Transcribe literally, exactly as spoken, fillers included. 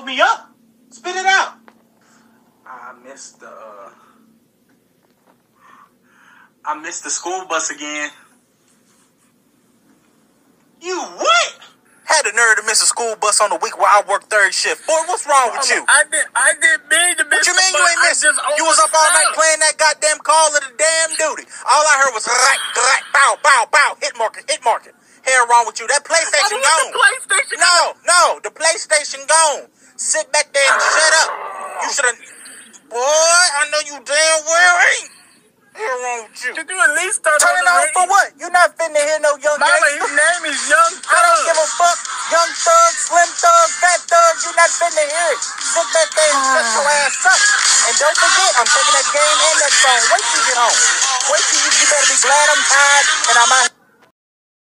hold me up. Spit it out. I missed the. Uh, I missed the school bus again. You what? Had the nerve to miss a school bus on the week while I work third shift. Boy, what's wrong with you? I did. I didn't mean to miss. What you mean the you bus. ain't missing? I just You was up all night playing that goddamn Call of the Damn Duty. All I heard was right, right, bow, bow, bow, hit marker, hit marker. Hell wrong with you? That PlayStation gone. The PlayStation no, no, the PlayStation gone. Sit back there and shut up. You should have. Boy, I know you damn well ain't. Hell wrong with you? Did you at least start Turn it off for what? You not finna hear no young Mama, gangster. his name is Young Thug. I don't give a fuck. Young Thug, Slim Thug, Fat Thug, you not finna hear it. Sit back there and shut your ass up. And don't forget, I'm taking that game and that phone. Wait till you get home. Wait till you, you better be glad I'm tired and I'm out.